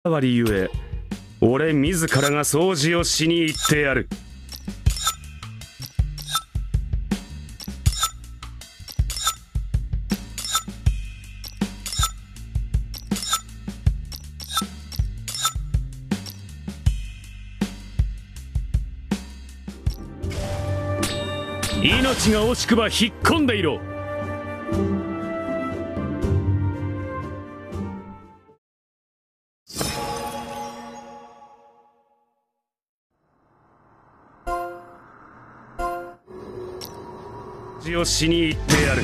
わりゆえ俺自らが掃除をしに行ってやる。命が惜しくば引っ込んでいろ。掃除をしに行ってやる。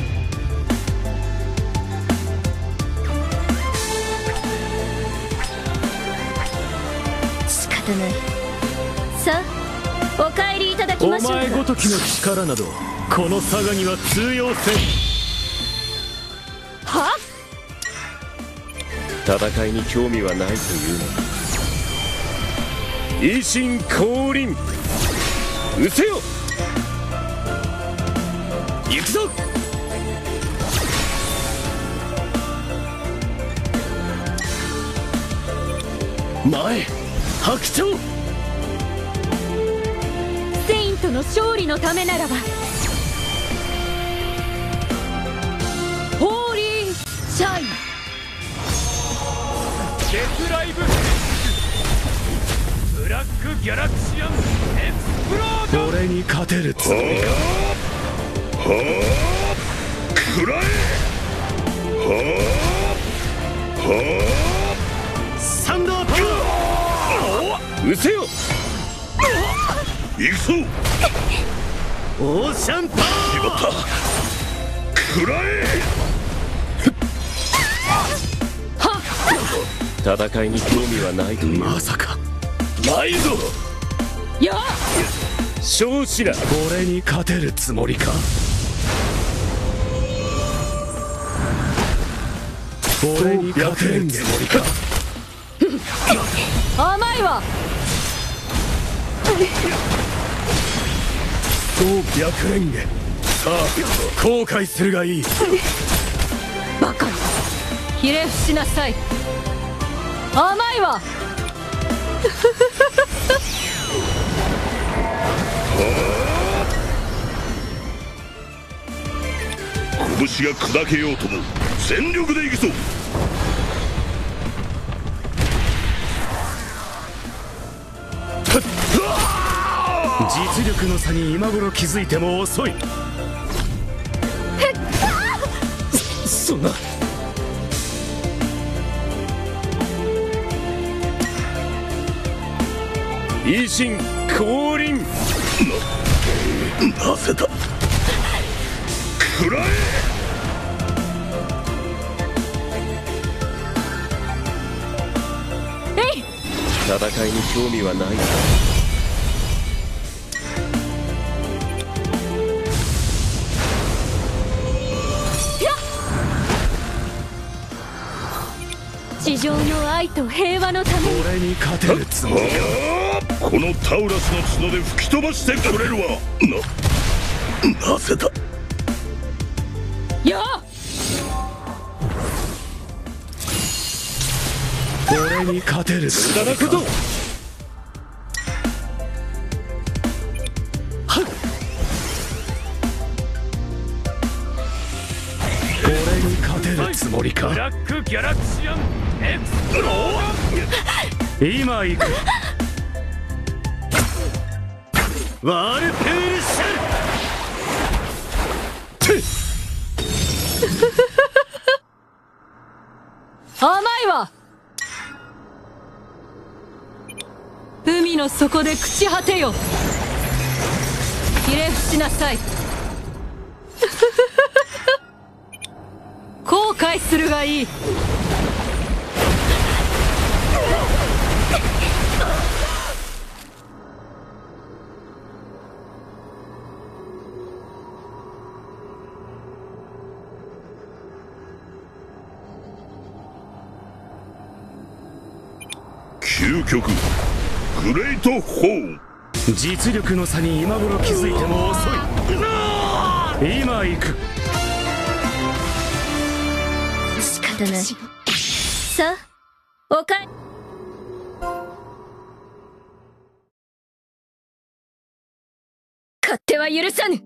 仕方ない。さあお帰りいただきましょうか。 お前ごときの力などこの佐賀には通用せん。 は？ 戦いに興味はないというのに維新降臨。うせよ。行くぞ。前白鳥。 セイントの勝利のためならば。ホーリーシャイン。 デスライブブラックギャラクシアンエクスプロード。俺に勝てるつもりか。はあくらえ。はあサンダーパワー。うせよ。行くぞ。オーシャンパワー。しまった。くらえ。戦いに興味はないという。まさかないぞ。 やあ少子ら俺に勝てるつもりか。俺に勝てるつもりか。 甘いわ。 総白蓮華。さあ後悔するがいい。 バカ。ひれ伏しなさい。甘いわ。 拳が砕けようとも全力でいくぞ。 実力の差に今頃気づいても遅い。そんな。維新降臨。 なぜだ。くらえ。 えい。 戦いに興味はない。 地上の愛と平和のために。 俺に勝てるつもりか。 このタウラスの角で吹き飛ばしてくれるわ。なぜだ。 やあ俺に勝てるつもりか。俺に勝てるつもりか。ブラックギャラクシアンエクスプロード。今行く。ワールプールシャル。 甘いわ。海の底で朽ち果てよ。ひれ伏しなさい。後悔するがいい。 究極グレートホー。 実力の差に今頃気づいても遅い。今行く。 仕方ない。さあおかえり。 勝手は許さぬ。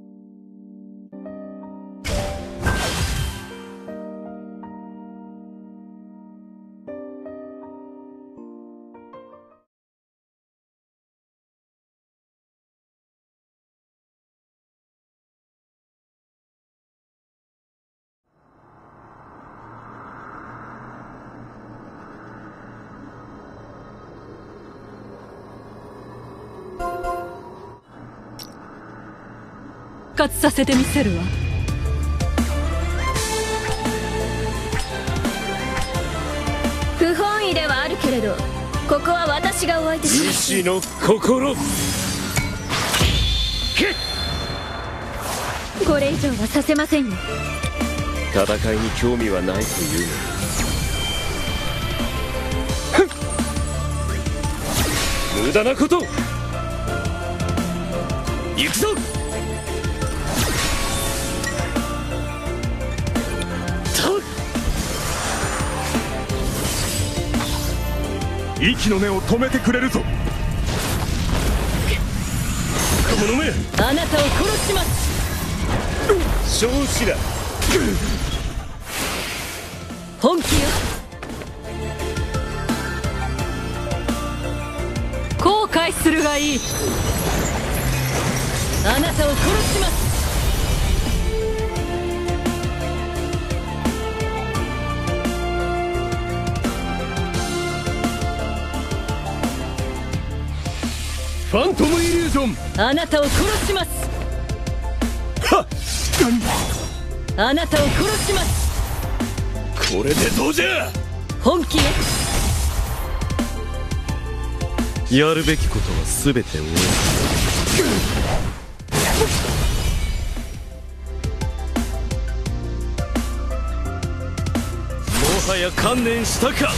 復活させてみせるわ。不本意ではあるけれど、ここは私がお相手します。 意志の心。 これ以上はさせませんよ。 戦いに興味はないというのに無駄なこと。行くぞ。 息の根を止めてくれるぞ。 この目、 あなたを殺します。 少子だ。 本気よ。後悔するがいい。あなたを殺します。 ファントムイリュージョン。 あなたを殺します。 はっ。 あなたを殺します。 これでどうじゃ。 本気よ。 やるべきことは全て終えた。もはや観念したか。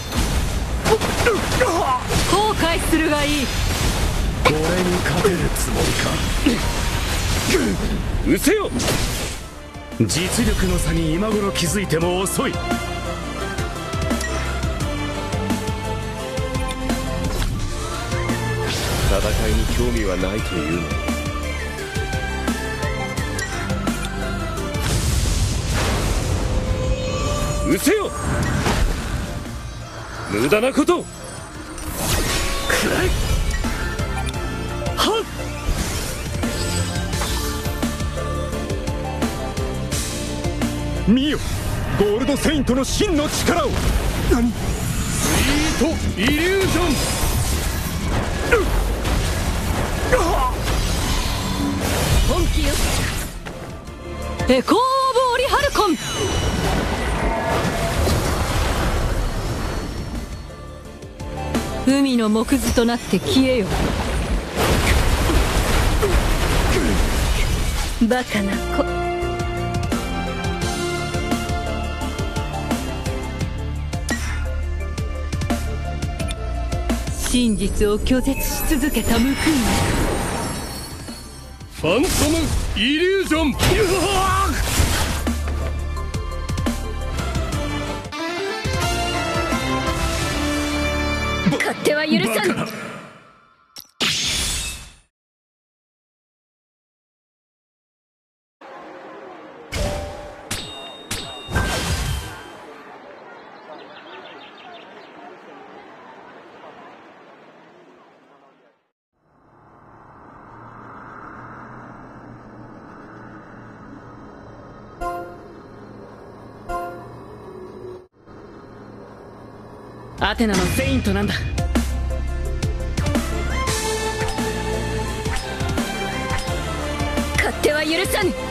後悔するがいい。 これに勝てるつもりか。 うせよ。 実力の差に今頃気づいても遅い。 戦いに興味はないというのに。うせよ。無駄なこと。くらい。はっ。 見よ、ゴールドセイントの真の力を。何？スイートイリュージョン。 本気よ。エコー・オブ・オリハルコン。海の藻くずとなって消えよ。バカな子。真実を拒絶し続けた報い。 ファントムイリュージョン。 勝手は許さぬ。 アテナのセイントなんだ。 勝手は許さぬ。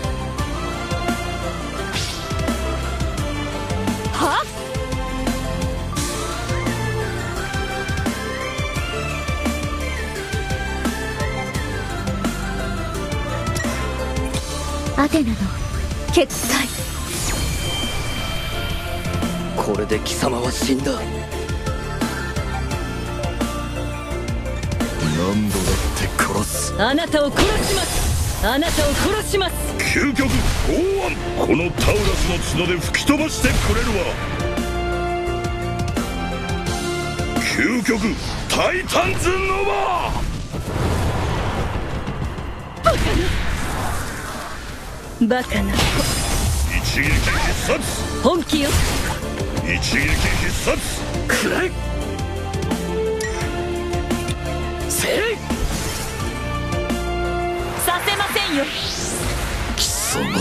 は？アテナの決裁。 これで貴様は死んだ。何度だって殺す。 あなたを殺します。あなたを殺します。 究極剛腕。このタウラスの角で吹き飛ばしてくれるわ。究極タイタンズノバ。 バカな子。 一撃必殺。 本気よ。 一撃必殺。 くらえ。せい。 させませんよ。 貴様。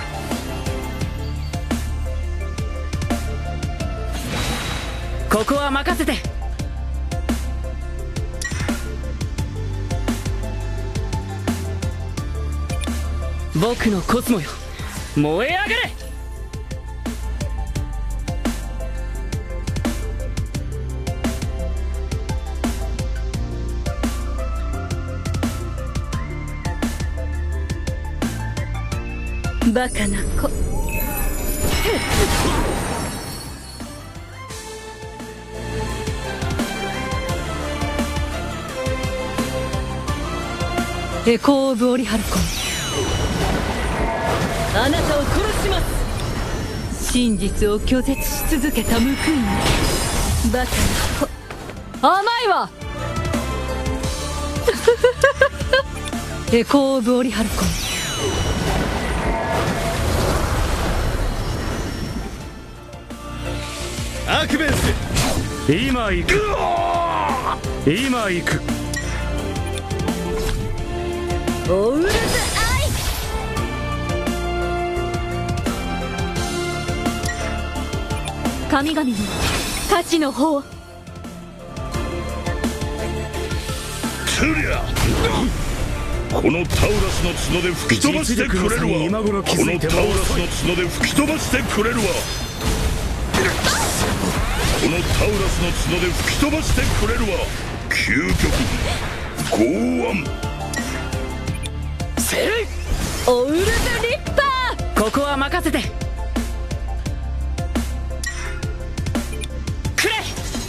ここは任せて。僕のコスモよ、燃え上がれ。 バカな子。エコー・オブ・オリハルコン、あなたを殺します。真実を拒絶し続けた報いに。バカな子。甘いわ。エコー・オブ・オリハルコン。 アクベンス。 今行く。今行く。 オウルズアイ。神々の価値の方。 トゥリア、このタウラスの角で吹き飛ばしてくれるわ。このタウラスの角で吹き飛ばしてくれるわ。このタウラスの角で吹き飛ばしてくれるわ。究極剛腕。 せい。 オウルズリッパー。 ここは任せて。くれ。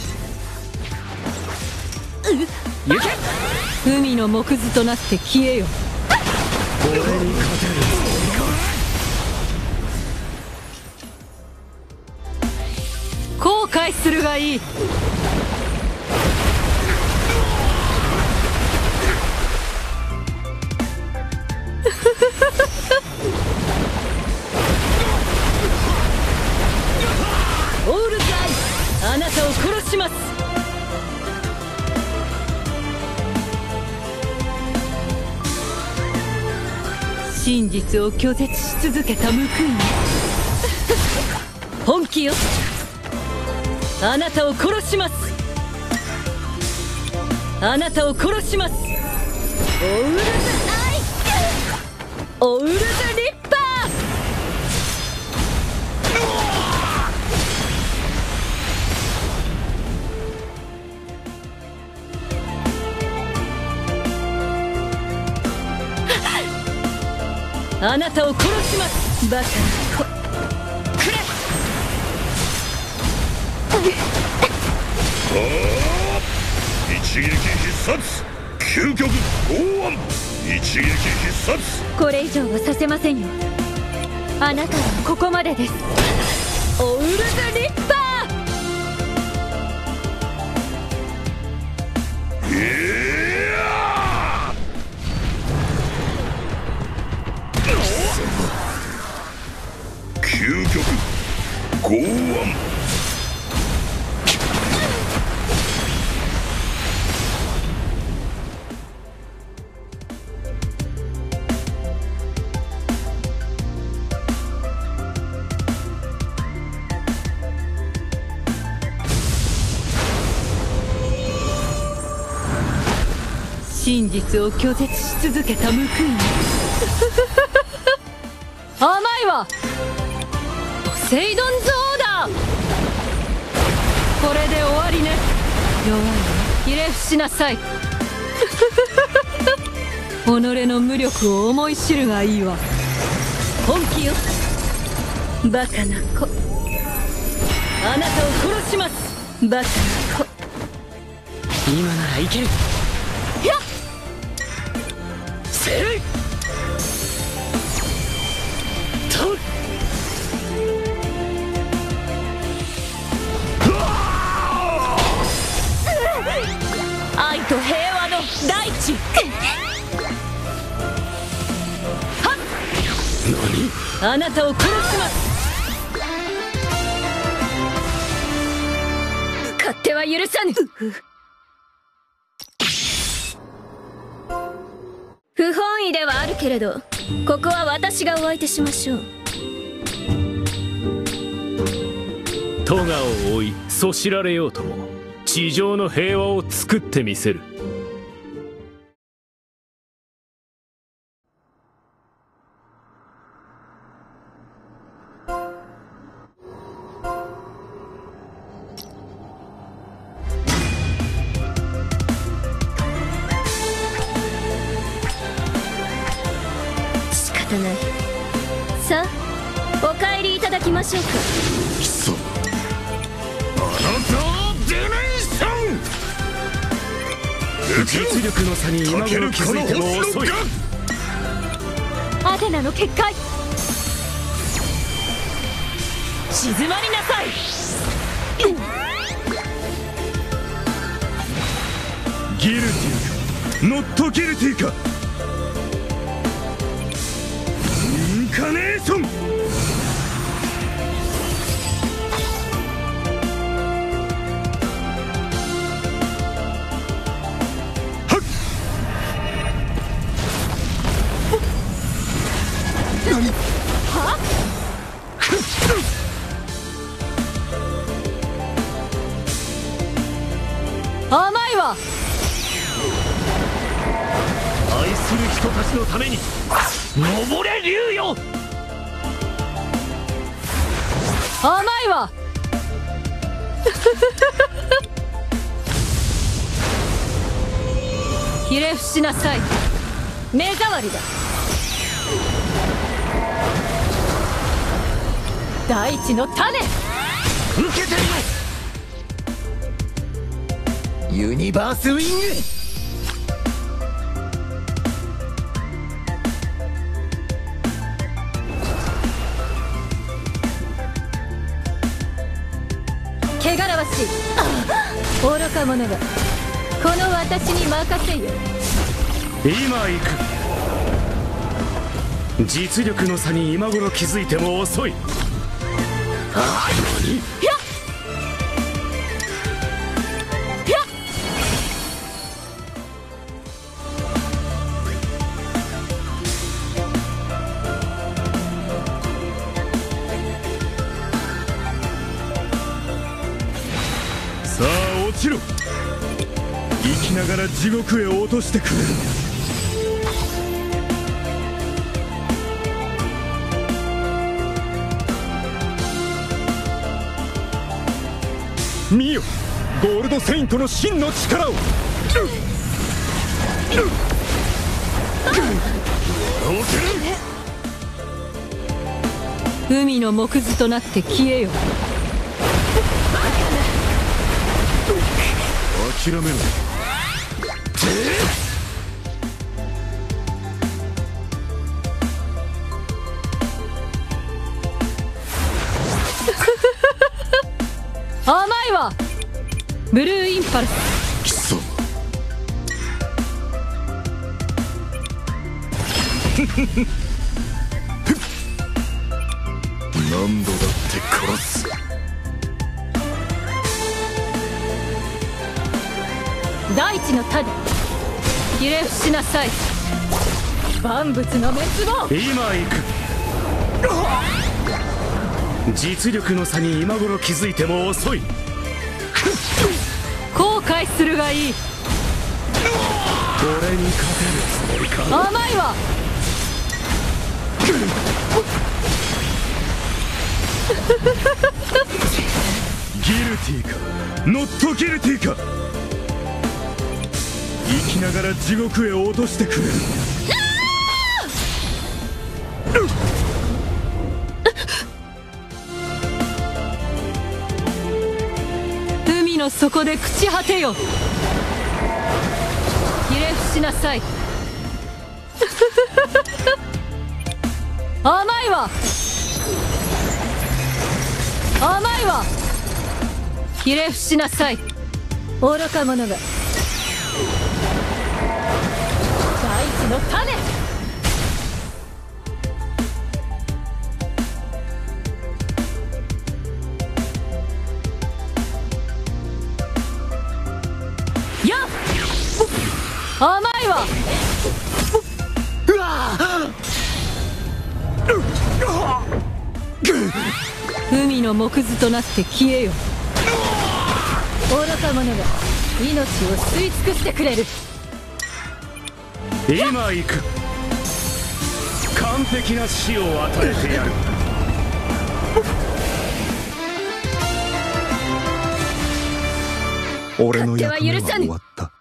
行け。 海の木図となって消えよ。 俺に勝てるつもりか。 後悔するがいい。オールズアイ、あなたを殺します。真実を拒絶し続けた報いに。本気よ。あなたを殺します。あなたを殺します。オウルズアイ、オウルズリッパー。あなたを殺します。バカな子。くれ。 一撃必殺。究極剛腕。一撃必殺。 これ以上はさせませんよ。あなたはここまでです。オウルズリッパー。究極剛腕。 真実を拒絶し続けた報いに。甘いわ。ポセイドンズオーダー。これで終わりね。弱いわ。ひれ伏しなさい。己の無力を思い知るがいいわ。本気よ。バカな子。あなたを殺します。バカな子。 今ならいける。 やっ。 せい。と。 愛と平和の大地。 あなたを殺します。勝手は許さぬ。不本意ではあるけれど、ここは私がお相手しましょう。 トガを追いそしられようとも地上の平和を作ってみせる。 仕方ない。さあ、お帰りいただきましょうか。 くそ、あなたは出ないさん。 実力の差に今頃気づいても遅い。 アテナの結界、静まりなさい。 ギルティーかノットギルティーか。インカネーション。 甘いわ。 愛する人たちのために登れ竜よ。 甘いわ。ひれ伏しなさい。目障りだ。大地の種、 受けてみろ。 ユニバースウィング。 汚らわしい愚か者がこの私に任せよ。 今行く。実力の差に今頃気づいても遅い。 さあ落ちろ。生きながら地獄へ落としてくれる。見よ、ゴールドセイントの真の力を。 海の木図となって消えよ。 諦めろ。 甘いわ。ブルーインパルス。 くそ。何度だって殺す。 大地の種、ひれ伏しなさい。万物の滅亡。 今行く。実力の差に今頃気づいても遅い。 後悔するがいい。 俺に勝てるつもりか。 甘いわ。 ギルティーかノットギルティーか。生きながら地獄へ落としてくれる。 海の底で朽ち果てよ。ひれ伏しなさい。甘いわ。甘いわ。ひれ伏しなさい。愚か者が。大地の種。 甘いわ。海の藻くずとなって消えよ。愚か者が命を吸い尽くしてくれる。 今行く。完璧な死を与えてやる。 俺の役目は終わった。